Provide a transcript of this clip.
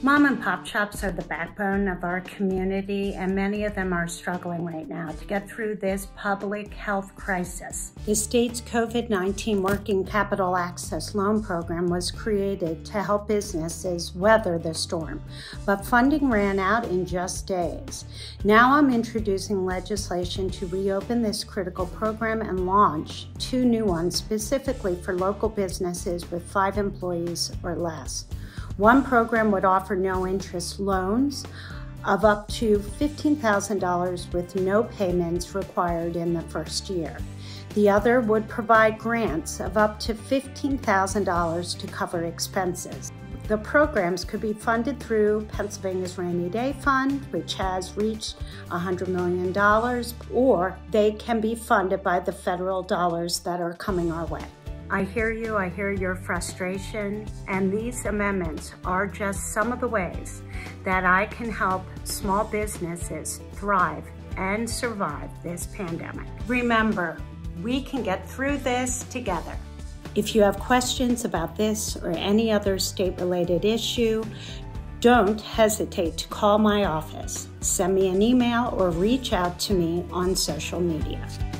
Mom and pop shops are the backbone of our community, and many of them are struggling right now to get through this public health crisis. The state's COVID-19 Working Capital Access Loan Program was created to help businesses weather the storm, but funding ran out in just days. Now I'm introducing legislation to reopen this critical program and launch 2 new ones specifically for local businesses with 5 employees or less. One program would offer no-interest loans of up to $15,000 with no payments required in the first year. The other would provide grants of up to $15,000 to cover expenses. The programs could be funded through Pennsylvania's Rainy Day Fund, which has reached $100 million, or they can be funded by the federal dollars that are coming our way. I hear you, I hear your frustration, and these amendments are just some of the ways that I can help small businesses thrive and survive this pandemic. Remember, we can get through this together. If you have questions about this or any other state-related issue, don't hesitate to call my office, send me an email, or reach out to me on social media.